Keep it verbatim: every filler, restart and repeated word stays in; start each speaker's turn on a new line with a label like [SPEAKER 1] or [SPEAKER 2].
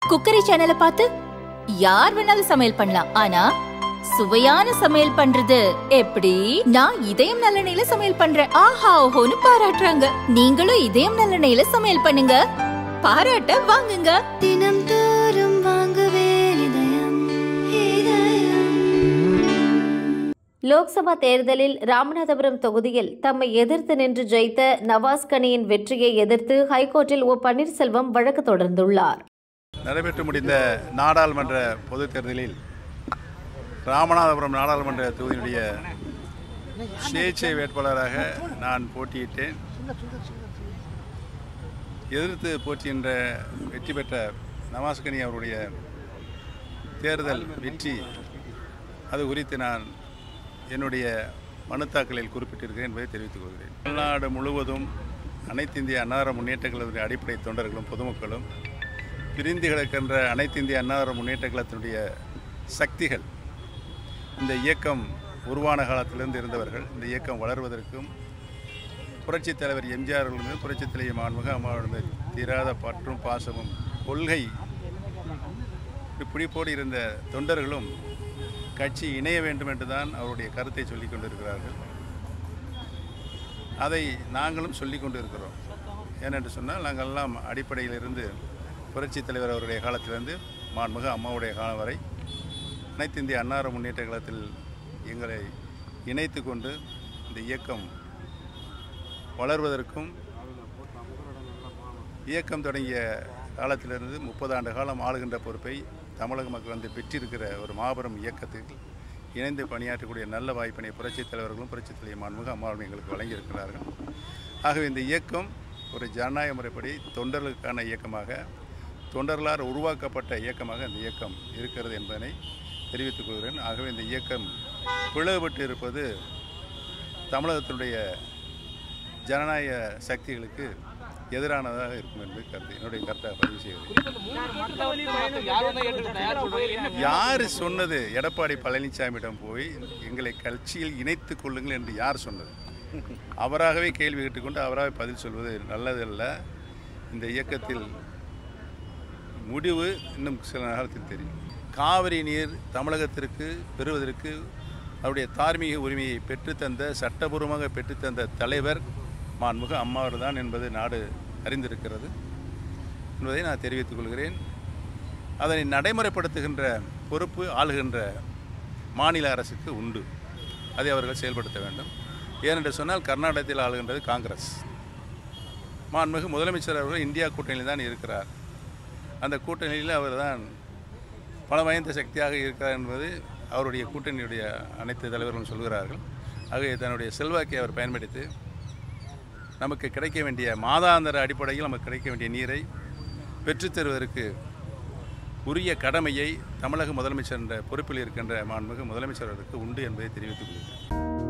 [SPEAKER 1] Cookery சேனலை பார்த்து யார் வேணாலும் சமையல் பண்ணலாம். ஆனா சுவையான சமையல் பண்றது எப்படி? நான் இதயம் நல்லெண்ணெயில சமையல் பண்றேன். ஆஹா ஓஹோன்னு பாராட்டுறாங்க. நீங்களும் இதயம் நல்லெண்ணெயில சமையல் பண்ணுங்க, பாராட்ட வாங்குங்க.
[SPEAKER 2] தினம் தோறும் வாங்குவே இதயம் இதயம்.
[SPEAKER 3] லோக்சபா தேர்தலில் ராமநாதபுரம் தொகுதியில் தம்மை எதிர்த்து நின்று ஜெயித்த நவாஸ் கனியின் வெற்றியை எதிர்த்து ஹைகோர்ட்டில் ஓ பன்னீர்செல்வம் வழக்கு தொடர்ந்துள்ளார்.
[SPEAKER 4] நடைபெற்று முடிந்த நாடாளுமன்ற பொதுத் தேர்தலில் ராமநாதபுரம் நாடாளுமன்ற தொகுதியினுடைய சுயேட்சை வேட்பாளராக நான் போட்டியிட்டேன். எதிர்த்து போட்டியின்ற வெற்றி பெற்ற நவாஸ் கனி அவருடைய தேர்தல் வெற்றி அது குறித்து நான் என்னுடைய மனுத்தாக்கலில் குறிப்பிட்டிருக்கிறேன் என்பதை தெரிவித்துக் கொள்கிறேன். தமிழ்நாடு முழுவதும் அனைத்து இந்திய அன்னார முன்னேற்ற கழகத்தினுடைய அடிப்படை தொண்டர்களும் பொதுமக்களும் பிரிந்து கிடக்கின்ற அனைத்து இந்திய அன்னார முன்னேற்ற கழகத்தினுடைய சக்திகள், இந்த இயக்கம் உருவான காலத்திலிருந்து இருந்தவர்கள், இந்த இயக்கம் வளர்வதற்கும் புரட்சித் தலைவர் எம்ஜிஆர் அவர்களிடம் புரட்சித் தலைவர் மாண்புமிகு அம்மாவிடம் தீராத பற்றும் பாசமும் கொள்கை பிடிப்போடு இருந்த தொண்டர்களும் கட்சி இணைய வேண்டும் என்றுதான் அவருடைய கருத்தை சொல்லிக் கொண்டிருக்கிறார்கள். அதை நாங்களும் சொல்லிக் கொண்டு இருக்கிறோம். ஏனென்று சொன்னால் நாங்கள் எல்லாம் அடிப்படையிலிருந்து புரட்சித் தலைவர் அவருடைய காலத்திலிருந்து மாண்புமிகு அம்மாவுடைய காலம் வரை அனைத்து இந்திய அன்னார முன்னேற்ற கழகத்தில் எங்களை இணைத்து கொண்டு இந்த இயக்கம் வளர்வதற்கும் இயக்கம் தொடங்கிய காலத்திலிருந்து முப்பது ஆண்டு காலம் ஆளுகின்ற பொறுப்பை தமிழக மக்கள் வந்து பெற்றிருக்கிற ஒரு மாபெரும் இயக்கத்தில் இணைந்து பணியாற்றக்கூடிய நல்ல வாய்ப்பினை புரட்சித் தலைவர்களும் புரட்சித் தலைவர் மாண்புமிகு அம்மாவும் எங்களுக்கு வழங்கியிருக்கிறார்கள். ஆகவே இந்த இயக்கம் ஒரு ஜனநாயக முறைப்படி தொண்டர்களுக்கான இயக்கமாக, தொண்டர்களால் உருவாக்கப்பட்ட இயக்கமாக இந்த இயக்கம் இருக்கிறது என்பதனை தெரிவித்துக் கொள்கிறேன். ஆகவே இந்த இயக்கம் பிளவுபட்டு இருப்பது தமிழகத்தினுடைய ஜனநாயக சக்திகளுக்கு எதிரானதாக இருக்கும் என்பது கருத்து என்னுடைய கருத்தாக பதிவு செய்கிறது. யார் சொன்னது? எடப்பாடி பழனிசாமியிடம் போய் எங்களை கட்சியில் இணைத்துக் கொள்ளுங்கள் என்று யார் சொன்னது? அவராகவே கேள்வி கேட்டுக்கொண்டு அவராகவே பதில் சொல்வது நல்லதல்ல. இந்த இயக்கத்தில் முடிவு இன்னும் சில காலத்தில் தெரியும். காவிரி நீர் தமிழகத்திற்கு பெறுவதற்கு அவருடைய தார்மீக உரிமையை பெற்றுத்தந்த, சட்டபூர்வமாக பெற்றுத்தந்த தலைவர் மாண்புமிகு அம்மாவர் தான் என்பது நாடு அறிந்திருக்கிறது என்பதை நான் தெரிவித்துக் கொள்கிறேன். அதனை நடைமுறைப்படுத்துகின்ற பொறுப்பு ஆளுகின்ற மாநில அரசுக்கு உண்டு. அதை அவர்கள் செயல்படுத்த வேண்டும். ஏனென்று சொன்னால் கர்நாடகத்தில் ஆளுகின்றது காங்கிரஸ். மாண்புமிகு முதலமைச்சர் அவர்கள் இந்தியா கூட்டணியில் தான் இருக்கிறார். அந்த கூட்டணியில் அவர் தான் பல வாய்ந்த சக்தியாக இருக்கிறார் என்பது அவருடைய கூட்டணியுடைய அனைத்து தலைவர்களும் சொல்கிறார்கள். ஆகவே தன்னுடைய செல்வாக்கை அவர் பயன்படுத்தி நமக்கு கிடைக்க வேண்டிய மாதாந்திர அடிப்படையில் நமக்கு கிடைக்க வேண்டிய நீரை பெற்றுத்தருவதற்கு உரிய கடமையை தமிழக முதலமைச்சர் என்ற பொறுப்பில் இருக்கின்ற மாண்புமிகு முதலமைச்சர் அவருக்கு உண்டு என்பதை தெரிவித்துக் கொள்கிறேன்.